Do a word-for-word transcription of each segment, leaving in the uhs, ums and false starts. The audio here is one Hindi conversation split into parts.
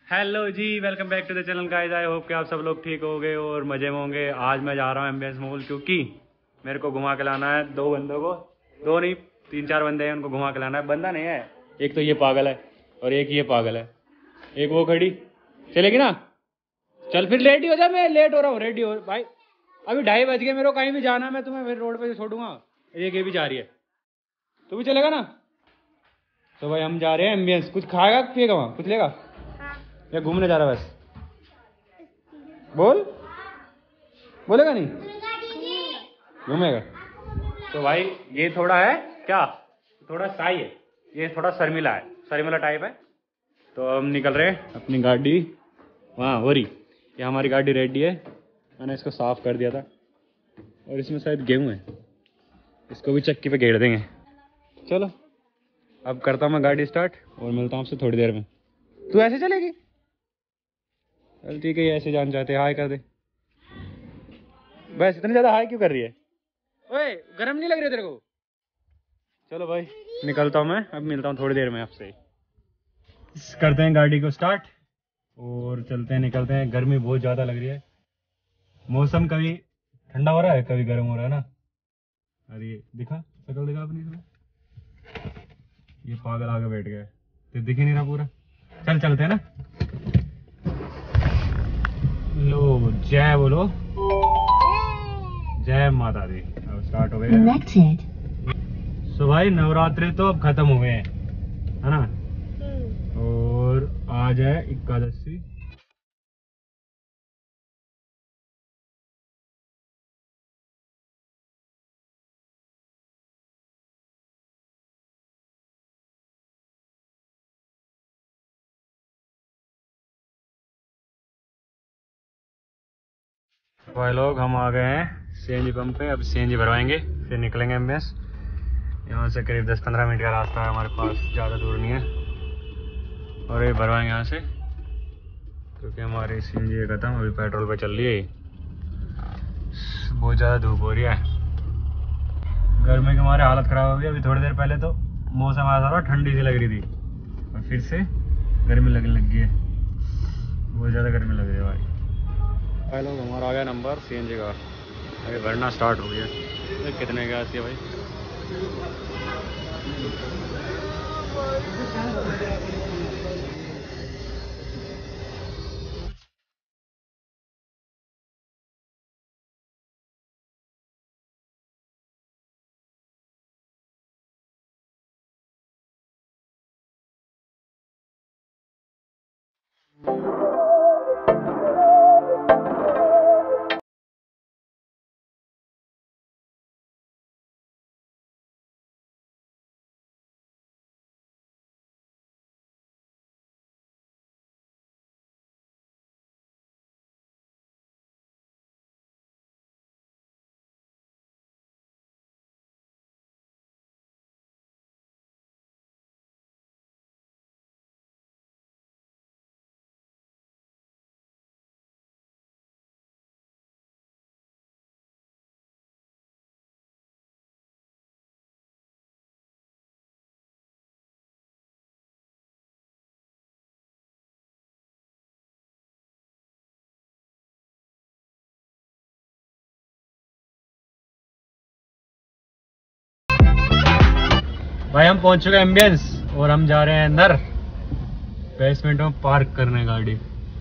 हेलो जी, welcome back to the channel guys. I hope कि आप सब लोग ठीक हो गए और मजे में होंगे। आज मैं जा रहा हूँ एम्बियंस मॉल क्योंकि मेरे को घुमा के लाना है दो बंदों को। दो नहीं, तीन चार बंदे हैं, उनको घुमा के लाना है। बंदा नहीं है, एक तो ये पागल है और एक ये पागल है। एक वो खड़ी चलेगी ना, चल फिर रेडी हो जा, मैं लेट हो रहा हूँ। रेडी हो भाई, अभी ढाई बज गए, मेरे को कहीं भी जाना है, मैं तुम्हें फिर रोड पे छोड़ूंगा। एक ये भी जा रही है, तू भी चलेगा ना? तो भाई हम जा रहे हैं एम्बियंस। कुछ खाएगा पिएगा वहाँ, कुछ लेगा या घूमने जा रहा है बस? बोल, बोलेगा नहीं, घूमेगा। तो भाई ये थोड़ा है क्या, थोड़ा साई है, ये थोड़ा शर्मिला है, शर्मिला टाइप है। तो हम निकल रहे हैं, अपनी गाड़ी वहाँ हो रही। ये हमारी गाड़ी रेडी है, मैंने इसको साफ कर दिया था और इसमें शायद गेहूँ है, इसको भी चक्की पे घेर देंगे। चलो अब करता हूँ मैं गाड़ी स्टार्ट और मिलता हूँ आपसे थोड़ी देर में। तू ऐसे चलेगी? चल ठीक है, ऐसे जान चाहते हाय कर दे बस। इतनी ज्यादा हाय क्यों कर रही है? ओए गर्म नहीं लग रही तेरे को? चलो भाई निकलता हूँ मैं, अब मिलता हूँ थोड़ी देर में आपसे। करते हैं गाड़ी को स्टार्ट और चलते हैं, निकलते हैं। गर्मी बहुत ज्यादा लग रही है, मौसम कभी ठंडा हो रहा है कभी गर्म हो रहा है ना। अरे दिखा शक्ल, दिखा अपनी इसमें। ये पागल आगे बैठ गया है, तो दिख ही नहीं रहा पूरा। चल चलते हैं ना। लो जय बोलो, जय माता दी। अब स्टार्ट हो गए। सो भाई नवरात्रि तो अब खत्म हो गए हैं, है ना? और आज है एकादशी। भाई लोग हम आ गए हैं सीएनजी पंप पे, अब सीएनजी भरवाएंगे फिर निकलेंगे एम्बियंस। यहाँ से करीब दस पंद्रह मिनट का रास्ता है हमारे पास, ज़्यादा दूर नहीं है। और ये भरवाएंगे यहाँ से क्योंकि हमारी सीएनजी खत्म, अभी पेट्रोल पे चल रही है। बहुत ज़्यादा धूप हो रही है, गर्मी के हमारे हालत ख़राब हो गई। अभी थोड़ी देर पहले तो मौसम आया था, ठंडी सी लग रही थी और फिर से गर्मी लगने लग गई है। बहुत ज़्यादा गर्मी लग रही है भाई। भाई लोग हमारा आ गया नंबर सीएनजी का, अभी भरना स्टार्ट हो गया। तो कितने का आती है भाई? भाई हम पहुंच चुके हैं एम्बियंस और हम जा रहे हैं अंदर बेसमेंट में पार्क करने गाड़ी।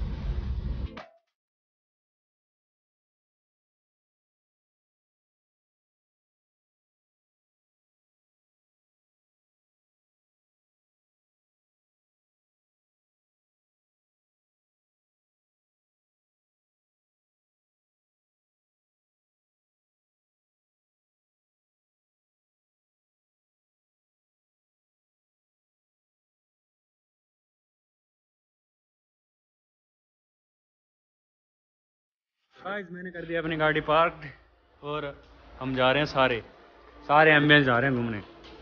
गाइस मैंने कर दिया अपनी गाड़ी पार्क और हम जा रहे हैं सारे सारे एम्बियंस जा रहे हैं घूमने।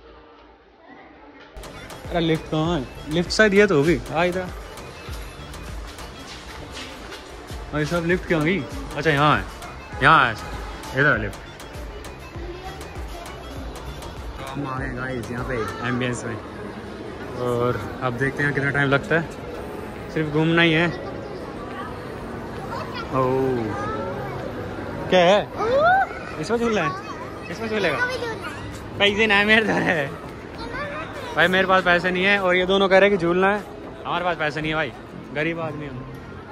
अरे लिफ्ट कहाँ है? लिफ्ट शायद ये तो होगी। हाँ इधर भाई साहब, लिफ्ट क्यों गई? अच्छा यहाँ है, यहाँ है इधर लिफ्ट। तो हम आ गए गाइस यहाँ पे एम्बियंस में और अब देखते हैं कितना टाइम लगता है। सिर्फ घूमना ही है। ओह क्या है इसमें झूलना है? इसमें झूलेगा? पैसे ना है मेरे घर है भाई, मेरे पास पैसे नहीं है और ये दोनों कह रहे हैं कि झूलना है, हमारे पास पैसे नहीं है भाई, गरीब आदमी हम।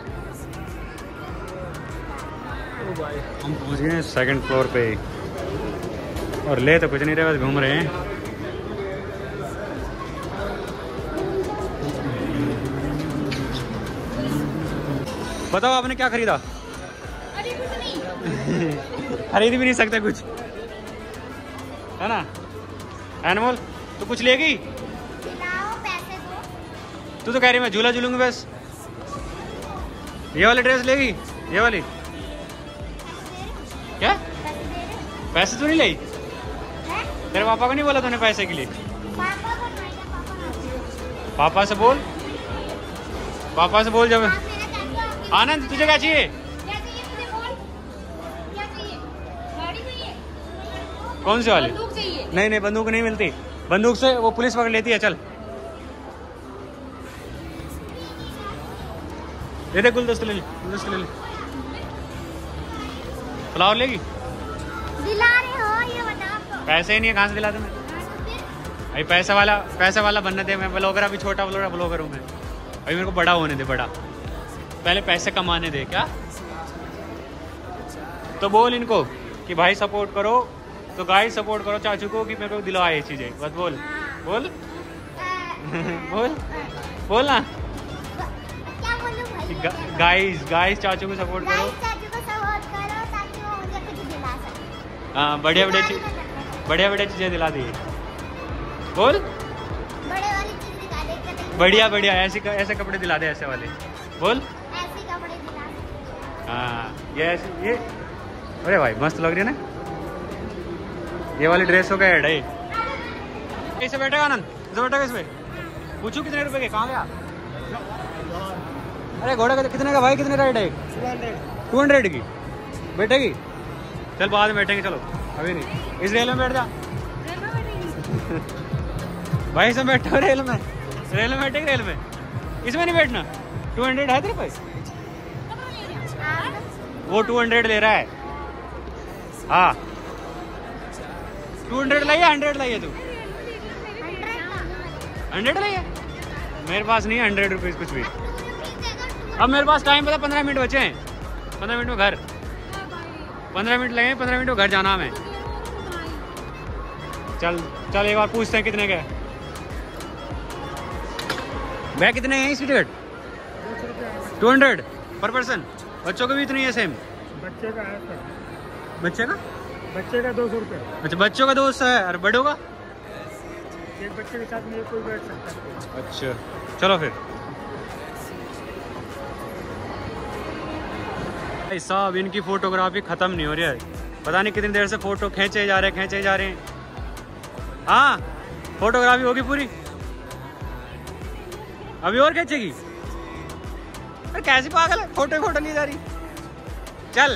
ओ भाई हम पहुंच गए हैं सेकंड फ्लोर पे और ले तो कुछ नहीं रहे, बस घूम रहे हैं। बताओ आपने क्या खरीदा? अरे कुछ नहीं खरीद भी नहीं सकते कुछ, है ना एनिमल? तो कुछ लेगी? दिलाओ पैसे दो। तू तो कह रही मैं झूला झूलूंगी बस। ये वाली ड्रेस लेगी? ये वाली क्या? पैसे दे रहे हो? पैसे तो नहीं लाई? हैं? तेरे पापा को नहीं बोला तूने पैसे के लिए? पापा को नहीं, पापा को। पापा से बोल, पापा से बोल जब। आप मेरा चाचू आपके आनंद तुझे क्या चाहिए? क्या चाहिए तुझे बोल? क्या चाहिए? गाड़ी चाहिए? कौन सी वाली? बंदूक चाहिए? नहीं नहीं बंदूक नहीं मिलती, बंदूक से वो पुलिस पकड़ लेती है। चल ये देख गुलदस्ते ले ले, गुलदस्ते ले ले। फ्लावर लेगी? दिला रहे हो ये बताओ आपको। पैसे ही नहीं है, कहाँ से दिला दूं मैं? भाई पैसा वाला, पैसा वाला बनने दे, मैं ब्लॉगर अभी छोटा ब्लॉगर ब्लॉगर हूँ मैं, अभी मेरे को बड़ा होने दे, बड़ा पहले पैसे कमाने दे। क्या तो बोल इनको कि भाई सपोर्ट करो, तो गाइस सपोर्ट करो चाचू को कि मेरे को दिलवा ये चीजें, बस बोल बोल बोल बोल ना। क्या बोलूं भाई? गाइस गाइस चाचू को सपोर्ट करो। गाइस चाचू को सपोर्ट करो ताकि वो मुझे कुछ दिला सके। हाँ बढ़िया बढ़िया चीज, बढ़िया बढ़िया चीजें दिला दी। बोल बड़े वाली चीज दिखा दे कहीं। बढ़िया बढ़िया ऐसे ऐसे कपड़े दिला दे, ऐसे वाले बोल। ऐसे कपड़े दिला दे। हाँ ये ऐसे ये, अरे भाई मस्त लग रही है ना ये वाली ड्रेस हो गया ऐड है। कैसे बैठेगा आनंद? इसे बैठेगा इसमें? पूछू कितने रुपए के? कहाँ गया? अरे घोड़ा का कितने का भाई? कितने राइड है? टू हंड्रेड की बैठेगी? चल बाद में बैठेंगे, चलो अभी नहीं। इस रेल में बैठ जा भाई, इसमें बैठो रेल में, रेल में बैठेगी, रेल में इसमें नहीं बैठना। टू हंड्रेड है तेरे पास? वो टू हंड्रेड ले रहा है। हाँ टू हंड्रेड लाइए, हंड्रेड लाइए तू? हंड्रेड लाइए? मेरे पास नहीं है हंड्रेड रुपीज कुछ भी। अब मेरे पास टाइम पता पंद्रह मिनट बचे हैं, पंद्रह मिनट में घर, पंद्रह मिनट लगे, पंद्रह मिनट में घर जाना हमें। चल चल एक बार पूछते हैं कितने के भैया, कितने हैं इसकी ticket? Two hundred per person. बच्चों के भी इतनी है सेम? बच्चे का है सर। बच्चे का? बच्चे का दो सौ रुपये। अच्छा बच्चों का दोस्त है और बड़ों का? एक बच्चे के साथ में कोई बैठ सकता है। अच्छा चलो फिर। भाई साहब इनकी फोटोग्राफी खत्म नहीं हो रही है, पता नहीं कितनी देर से फोटो खींचे जा रहे हैं, खींचे जा रहे हैं। हाँ फोटोग्राफी होगी पूरी, अभी और खींचेगी? अरे कैसी पागल है, फोटो फोटो नहीं जा रही। चल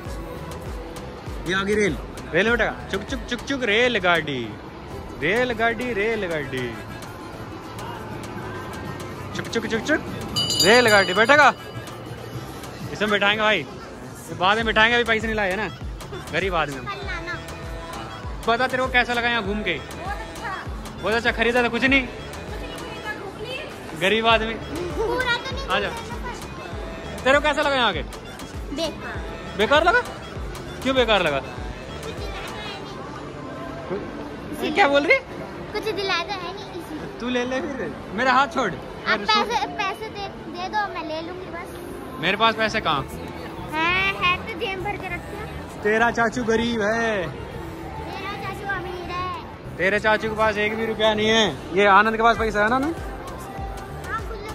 ये आगे रेल, रेल में बैठेगा। चुक चुक चुक चुक रेल गाड़ी, रेल गाड़ी, रेल गाड़ी, चुक चुक चुक चुक रेल गाड़ी। बैठेगा? इसमें बैठाएंगे भाई, बाद में बैठाएंगे, अभी पैसे नहीं लाए है ना, गरीब आदमी। पता तेरे को कैसा लगा यहाँ घूम के? बहुत अच्छा। खरीदा था कुछ नहीं? गरीब आदमी। आ जा। तेरे को कैसा लगा यहाँ के? बेकार। बेकार लगा? क्यों बेकार लगा? क्या बोल रही? कुछ दिलाता है नहीं इसी। तू ले ले फिर, मेरा हाथ छोड़। आप पैसे पैसे दे, दे दो, मैं ले लूंगी बस। मेरे पास पैसे कहाँ है? है तो जेब भर के रखिए। तेरा चाचू गरीब है, मेरा चाचू अमीर है। तेरे चाचू के पास एक भी रुपया नहीं है। ये आनंद के पास पैसा है ना? ना हाँ, गुल्लू।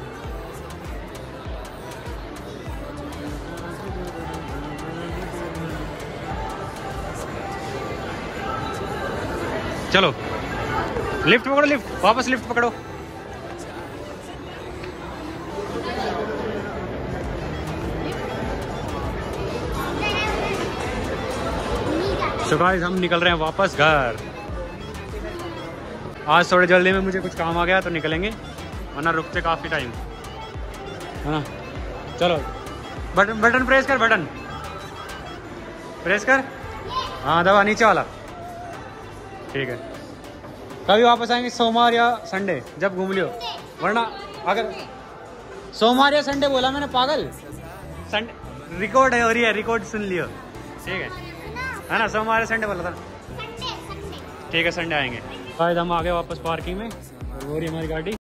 चलो लिफ्ट पकड़ो, लिफ्ट वापस लिफ्ट पकड़ो। सो गाइस हम निकल रहे हैं वापस घर। आज थोड़े जल्दी में मुझे कुछ काम आ गया तो निकलेंगे, वरना रुकते काफी टाइम। है ना। चलो बटन बटन प्रेस कर, बटन प्रेस कर। हाँ दबा नीचे वाला। ठीक है। कभी वापस आएंगे सोमवार या संडे जब घूम लियो, वरना अगर सोमवार या संडे बोला मैंने पागल, संडे रिकॉर्ड है हो रही है, रिकॉर्ड सुन लियो। ठीक है है ना, सोमवार या संडे बोला था। ठीक है संडे आएंगे। आज हम आ गए वापस पार्किंग में और वो रही हमारी गाड़ी।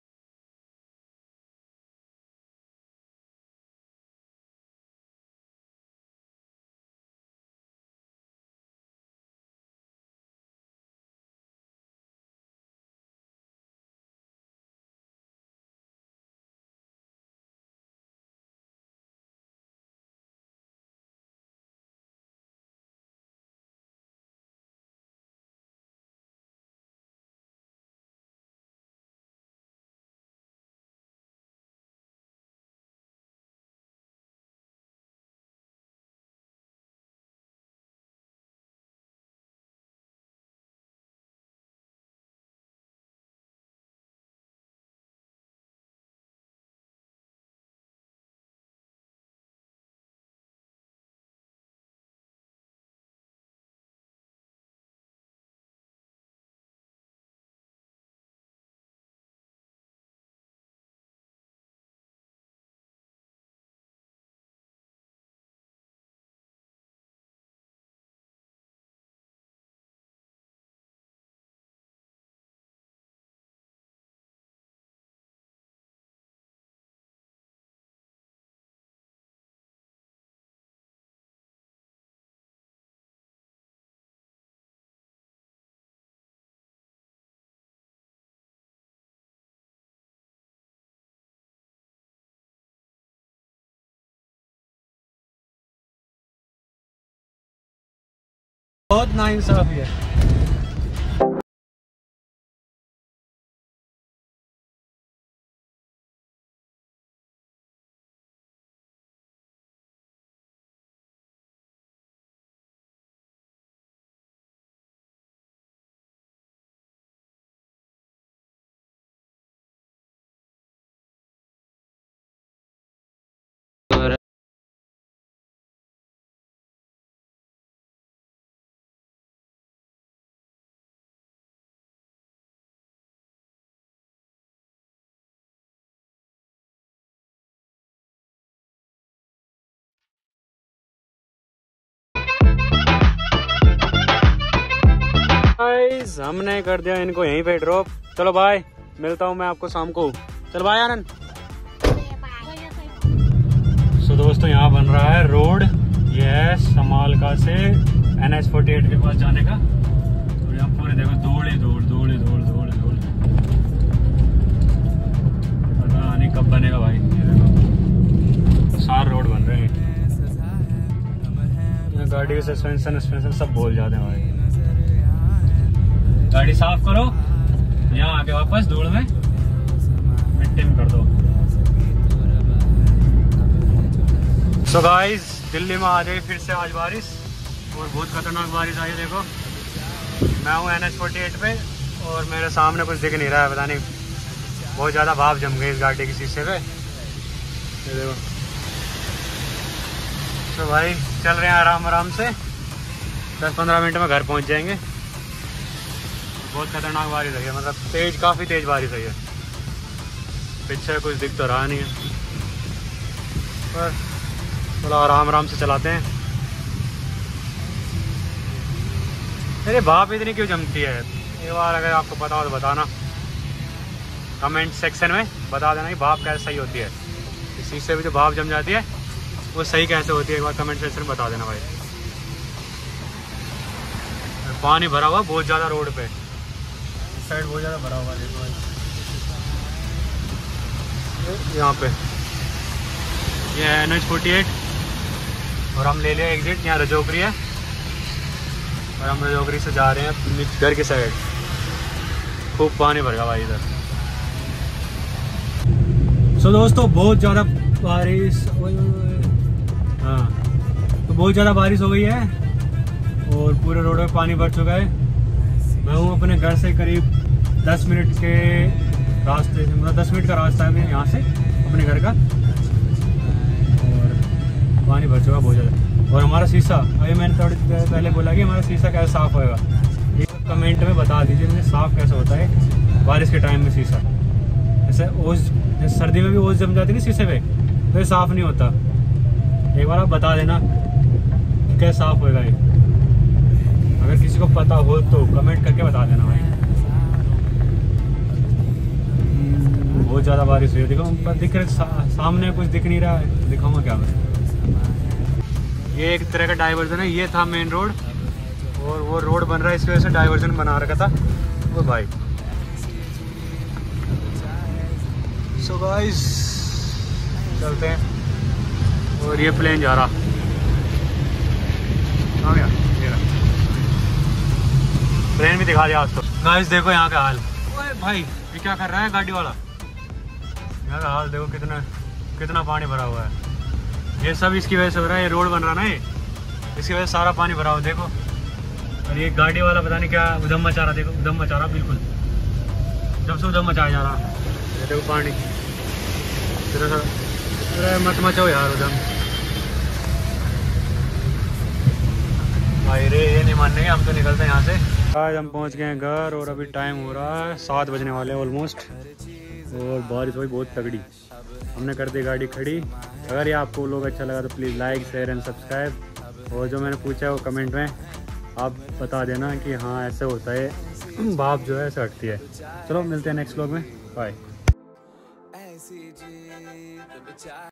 बहुत नाइंसाफी है। गाइस हमने कर दिया इनको यहीं पे ड्रॉप। चलो बाय, मिलता हूँ मैं आपको शाम को। चलो बाय आनंद। सो दोस्तों यहाँ बन रहा है रोड, ये है समालका से एन एच फोर्टी एट के पास जाने का। और यहाँ पूरे देखो धूल ही धूल धूल ही धूल धूल धूल, पता नहीं कब बनेगा भाई। ये देखो सारे रोड बन रहे हैं, गाड़ी के सस्पेंशन सस्पेंशन सब भूल जाते हैं भाई। गाड़ी साफ करो, यहाँ आके वापस धूल में मिट्टी में कर दो। सो गाइस दिल्ली में आ गई फिर से आज बारिश, और बहुत खतरनाक बारिश आई है। देखो मैं हूँ एन एच फोर्टी एट पे और मेरे सामने कुछ दिख नहीं रहा है, पता नहीं बहुत ज़्यादा भाप जम गई इस गाड़ी के शीशे पे। ये देखो। तो भाई चल रहे हैं आराम आराम से, दस पंद्रह मिनट में घर पहुँच जाएंगे। बहुत खतरनाक बारिश है, मतलब तेज, काफ़ी तेज बारिश है। पीछे कुछ दिख तो रहा नहीं है, पर थोड़ा आराम आराम से चलाते हैं। अरे भाप इतनी क्यों जमती है ये बार, अगर आपको पता हो तो बताना, कमेंट सेक्शन में बता देना कि भाप कैसे सही होती है। इस चीज़ से भी जो भाप जम जाती है वो सही कैसे होती है, एक बार कमेंट सेक्शन में बता देना भाई। पानी भरा हुआ बहुत ज़्यादा रोड पे, इस साइड बहुत ज़्यादा भरा हुआ है। देखो यहाँ पे ये है एन एच फोर्टी एट और हम ले लिया एग्जिट। यहाँ रजोकरी है और हम रजोकरी से जा रहे हैं घर के साइड। खूब पानी भर गया भाई इधर। सो दोस्तों बहुत ज़्यादा बारिश, हाँ तो बहुत ज़्यादा बारिश हो गई है और पूरे रोड में पानी भर चुका है। मैं हूँ अपने घर से करीब दस मिनट के रास्ते से, मतलब दस मिनट का रास्ता है मेरे यहाँ से अपने घर का। पानी भर चुका बहुत ज़्यादा। और हमारा शीशा, अभी मैंने थोड़ी देर पहले बोला कि हमारा शीशा कैसे साफ़ होएगा, ये कमेंट में बता दीजिए मुझे साफ़ कैसे होता है बारिश के टाइम में शीशा। जैसे ओस, जैसे सर्दी में भी ओस जम जाती है ना शीशे पे, तो ये साफ़ नहीं होता। एक बार आप बता देना कैसे साफ़ होएगा ये, अगर किसी को पता हो तो कमेंट करके बता देना भाई। बहुत ज़्यादा बारिश हुई है, देखो ऊपर दिख रहे सा, सामने कुछ दिख नहीं रहा है, दिखाऊंगा क्या मैं। ये एक तरह का डाइवर्जन है, ये था मेन रोड और वो रोड बन रहा है, इसकी वजह से डाइवर्जन बना रखा था वो भाई। सो गाइस चलते हैं। और ये प्लेन जा रहा आ गया, ये रहा प्लेन भी दिखा दिया आज तो। गाइस देखो यहाँ का हाल, ओए भाई ये क्या कर रहा है गाड़ी वाला, यहाँ का हाल देखो कितना कितना पानी भरा हुआ है। ये सब इसकी वजह से हो रहा है, ये रोड बन रहा ना, ये इसकी वजह से सारा पानी भरा हुआ देखो। और ये गाड़ी वाला पता नहीं क्या उधम मचा रहा, देखो उधम मचा रहा बिल्कुल, जब से उधम मचाया जा रहा। ये देखो पानी, अरे मत मचाओ यार उधम भाई रे, ये नहीं मानने हम तो निकलते हैं यहाँ से। आज हम पहुँच गए हैं घर और अभी टाइम हो रहा है सात बजने वाले हैं ऑलमोस्ट, और बारिश हुई बहुत तगड़ी। हमने कर दी गाड़ी खड़ी। अगर ये आपको लोग अच्छा लगा तो please like share and subscribe, और जो मैंने पूछा है वो कमेंट में आप बता देना कि हाँ ऐसे होता है, भाप जो है ऐसे हटती है। चलो मिलते हैं नेक्स्ट व्लॉग में, बाय।